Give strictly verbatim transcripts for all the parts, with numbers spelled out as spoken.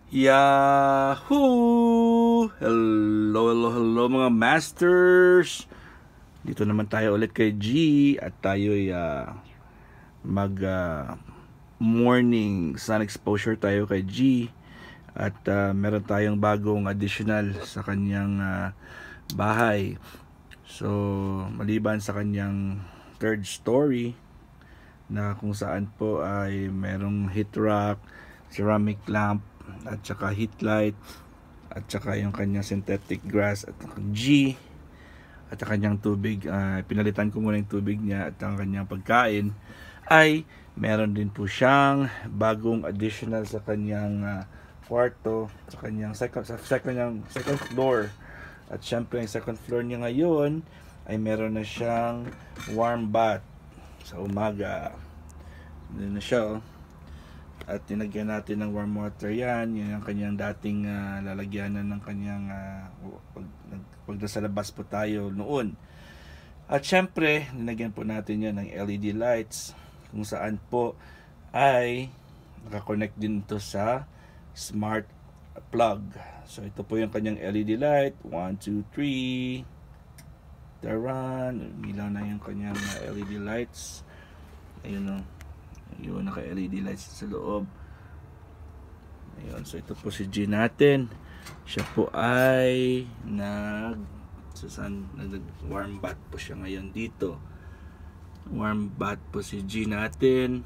Yahoo! Hello, hello, hello mga masters! Dito naman tayo ulit kay G at tayo'y uh, mag uh, morning sun exposure tayo kay G at uh, meron tayong bagong additional sa kanyang uh, bahay. So, maliban sa kanyang third story na kung saan po ay merong heat rack, ceramic lamp, at saka heat light, at saka yung kanyang synthetic grass at G at ang kanyang tubig, uh, pinalitan ko muna yung tubig niya at ang kanyang pagkain, ay meron din po siyang bagong additional sa kanyang uh, kwarto, sa kanyang second, sa second, second floor. At syempre yung second floor niya ngayon ay meron na siyang warm bath sa umaga. Doon na siya, oh. At tinagyan natin ng warm water yan. Yan ang kanyang dating uh, lalagyanan ng kanyang uh, pag, pag nasa labas po tayo noon. At syempre, nilagyan po natin yan ng L E D lights kung saan po ay nakakonect din ito sa smart plug. So ito po yung kanyang L E D light. one, two, three. Taran. Milaw na yung kanyang uh, L E D lights. Ayun o. Yun, naka L E D lights sa loob. Ayun, so ito po si G natin. Siya po ay nag susan, nag warm bath po siya ngayon dito. Warm bath po si G natin.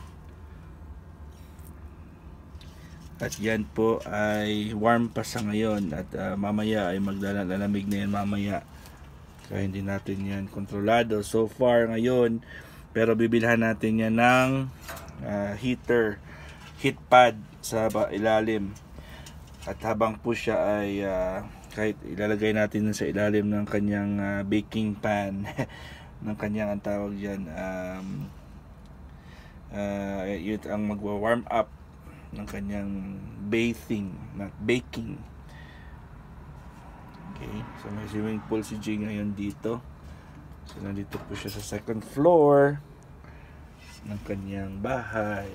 At yan po ay warm pa sa ngayon. At uh, mamaya ay maglalamig na yan mamaya. Kaya hindi natin yan kontrolado so far ngayon. Pero bibilhan natin yan ng uh, heater, heat pad sa ilalim. At habang po siya ay uh, kahit ilalagay natin sa ilalim ng kanyang uh, baking pan ng kanyang ang tawag dyan, um, uh, yun ang magwa-warm up ng kanyang bathing, not baking. Okay, so may swimming pool si G ngayon dito. So nandito po siya sa second floor ng kanyang bahay.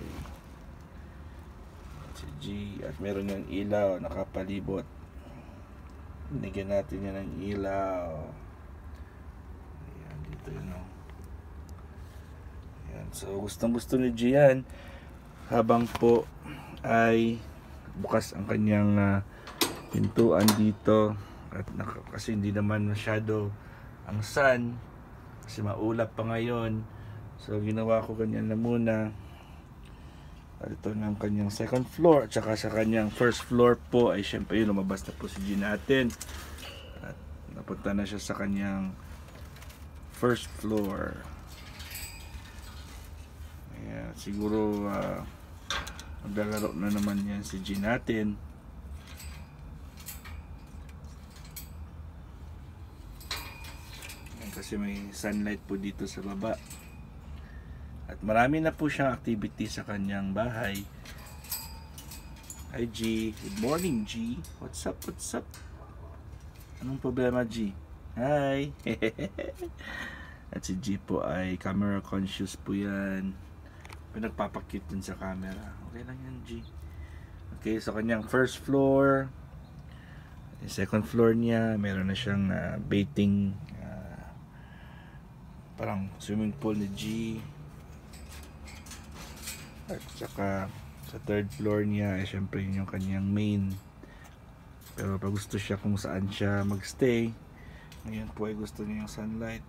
Si G, at meron yung ilaw nakapalibot. Binigyan natin yan ng ilaw. Ayan, dito yun, oh. Ayan, so gustong gusto ni G yan habang po ay bukas ang kanyang uh, pintuan dito at naka, kasi hindi naman masyado ang sun kasi maulap pa ngayon. So ginawa ko ganyan na muna. At ito na ang kanyang second floor. At saka sa kanyang first floor po ay syempre yun, lumabas na po si G natin. At napunta na siya sa kanyang first floor. Ayan, siguro uh, maglalaro na naman yan si G natin. Kasi may sunlight po dito sa baba. At marami na po siyang activity sa kanyang bahay. Hi G. Good morning G. What's up? What's up? Anong problema G? Hi. At si G po ay camera conscious po yan. Pinagpapakit din sa camera. Okay lang yan G. Okay, so kanyang first floor. Second floor niya. Meron na siyang uh, bathing parang swimming pool ni G. At saka sa third floor niya ay syempre yun yung kanyang main. Pero pag gusto siya kung saan siya magstay, ngayon po ay gusto niya yung sunlight.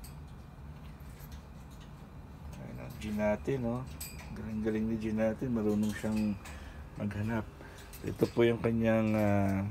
Ayun ang G natin, oh. Galing-galing ni G natin, marunong siyang maghanap. Ito po yung kanyang uh,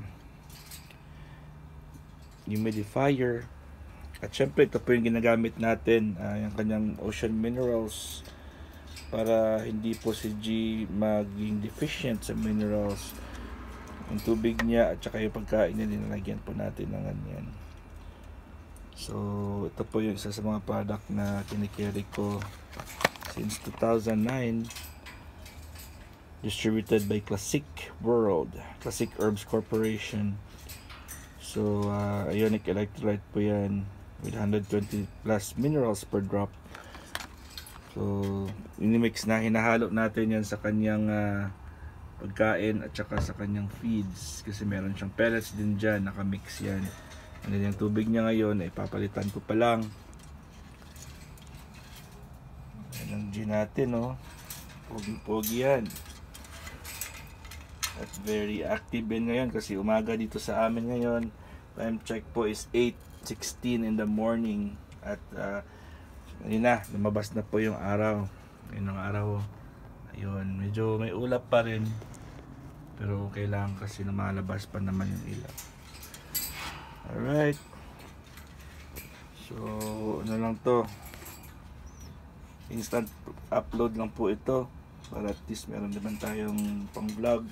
humidifier. At syempre ito po yung ginagamit natin, uh, yung kanyang ocean minerals para hindi po si G maging deficient sa minerals. Yung tubig niya at saka yung pagkain niya, nilalagyan po natin ng ganyan. So ito po yung isa sa mga product na kinikerry ko since two thousand nine, distributed by Classic World, Classic Herbs Corporation. So uh, ionic electrolyte po yan with one hundred twenty plus minerals per drop. So inimix na, hinahalo natin yan sa kanyang uh, pagkain at saka sa kanyang feeds, kasi meron siyang pellets din dyan, nakamix yan. And then yung tubig niya ngayon ay papalitan ko pa lang. Yan ang G natin, no? Pogi-pogi yan. At very active din ngayon kasi umaga dito sa amin ngayon. Time check po is eight sixteen in the morning. At uh, yun na, lumabas na po yung araw. Yun ang araw. Ayun, medyo may ulap pa rin. Pero kailangan kasi na malabas pa naman yung ilaw. Alright. So, ano lang to. Instant upload lang po ito. Para at least meron naman tayong pang vlog.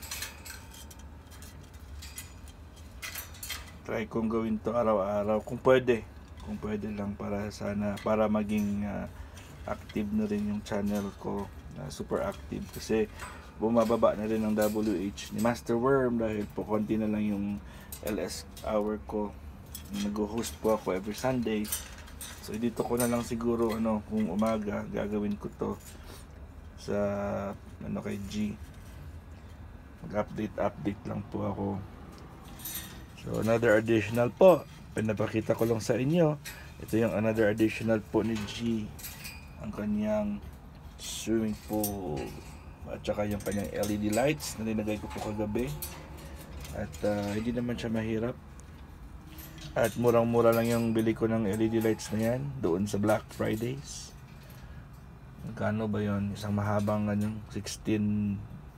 Try kong gawin to araw-araw. Kung pwede. Kung pwede lang para sana, para maging uh, active na rin yung channel ko. Uh, super active. Kasi bumababa na rin ang W H ni Master Worm dahil po konti na lang yung L S hour ko. Nag-host po ako every Sunday. So dito ko na lang siguro ano, kung umaga gagawin ko to sa ano kay G. Mag-update update lang po ako. So another additional po. Pinapakita ko lang sa inyo. Ito yung another additional po ni G. Ang kanyang swimming pool. At saka yung kanyang L E D lights na nilagay ko po kagabi. At uh, hindi naman siya mahirap. At murang-mura lang yung bili ko ng L E D lights na yan doon sa Black Fridays. Magkano ba yon? Isang mahabang ano, sixteen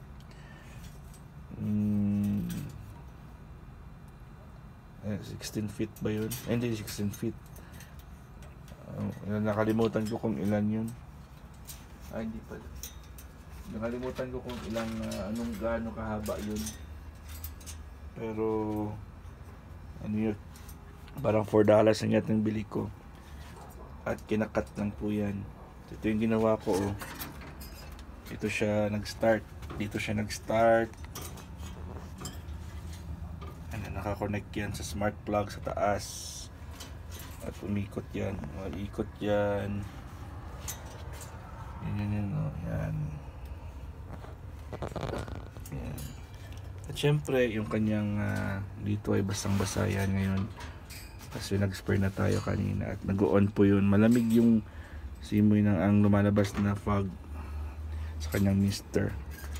mm, eh, sixteen feet ba yun? Eh, hindi sixteen feet. Uh, nakalimutan ko kung ilan yun. Ay, hindi pala. Nakalimutan ko kung ilang uh, anong gaano kahaba yun. Pero ano yun, parang four dollars ang yatang bili ko. At kinakat lang po yan. Ito yung ginawa ko, oh. Ito siya nag-start. Dito siya nag-start. Ano, nakakonect yan sa smart plug sa taas. At umikot yan. Ikot yan. Yan, yan, yan, oh. Yan. Yan. At syempre, yung kanyang uh, dito ay basang-basa yan ngayon. Kasi nag-spray na tayo kanina at nag-on po yun. Malamig yung simoy ng ang lumalabas na fog sa kanyang mister.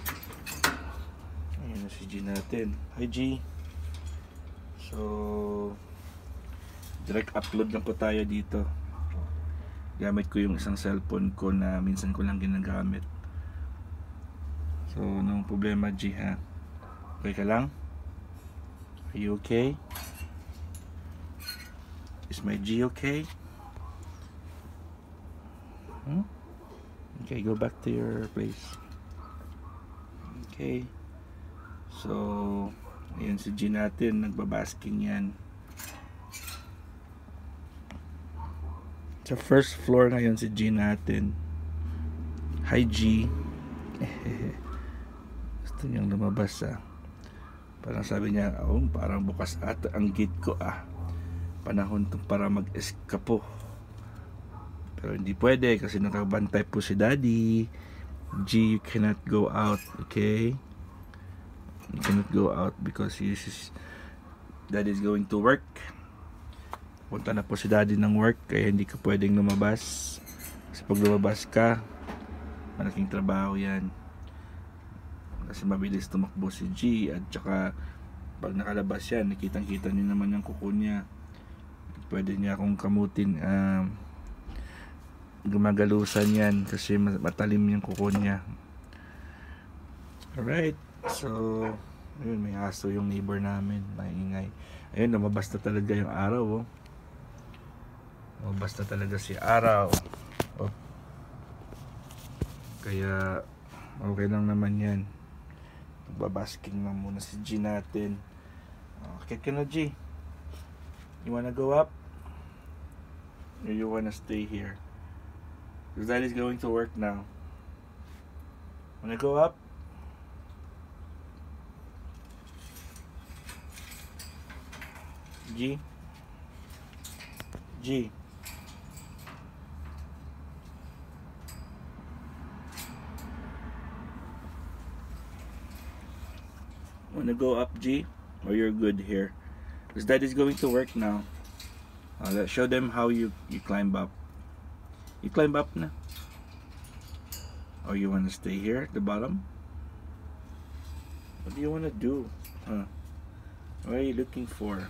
Ayan na si G natin. Hi G. So, direct upload lang po tayo dito. Gamit ko yung isang cellphone ko na minsan ko lang ginagamit. So, anong problema G ha? Okay ka lang? Are you okay? Is my G okay? Hmm? Okay, go back to your place. Okay. So, ayan si G natin, nagbabasking yan. Sa first floor na yun si G natin. Hi G. Gusto niyang lumabas ah. Parang sabi niya, oh, parang bukas ata ang gate ko ah. Panahon to para mag-eskapo. Pero hindi pwede kasi nakabantay po si Daddy. G, you cannot go out, okay? You cannot go out because he is, Daddy is going to work. Punta na po si Daddy ng work kaya hindi ka pwedeng lumabas. Kasi pag lumabas ka, malaking trabaho yan. Kasi mabilis tumakbo si G at saka pag nakalabas yan, nakitang-kita niyo naman yung kuko niya. Pwede niya akong kamutin, um, gumagalusan yan kasi matalim yung kuko niya. Alright, so ayun, may aso yung neighbor namin, maingay. Ayun, lumabas na talaga yung araw, oh. Lumabas na talaga si araw, oh. Kaya okay lang naman yan. Babasking lang muna si G natin. Okay ka na G? You wanna go up? Or you wanna stay here? Because Daddy's going to work now. Wanna go up? G? G? Wanna go up, G? Or you're good here? Because that is going to work now. Uh, let's show them how you, you climb up. You climb up na. Or you wanna stay here at the bottom? What do you wanna do? Huh? What are you looking for?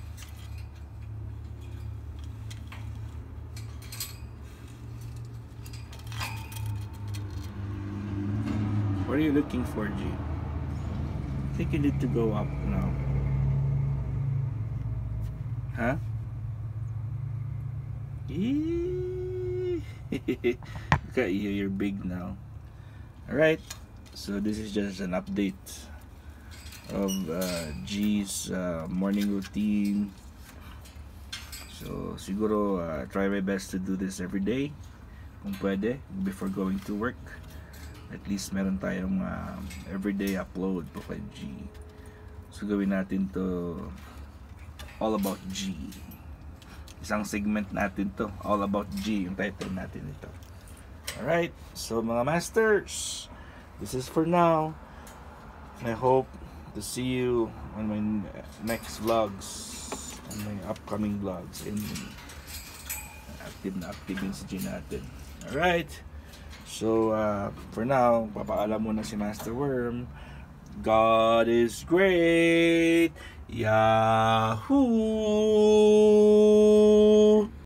What are you looking for, G? I think you need to go up now. Huh? Look at you, you're big now. Alright, so this is just an update of uh, G's uh, morning routine. So siguro uh, try my best to do this every day kung pwede before going to work. At least meron tayong uh, everyday upload po kay G. So gawin natin to all about G. Isang segment natin to, all about G, yung title natin ito. Alright, so mga masters, this is for now. I hope to see you on my next vlogs, on my upcoming vlogs, and active na active yung si G natin. Alright, so uh, for now, papaalam muna si Master Worm. God is great! Yahoo!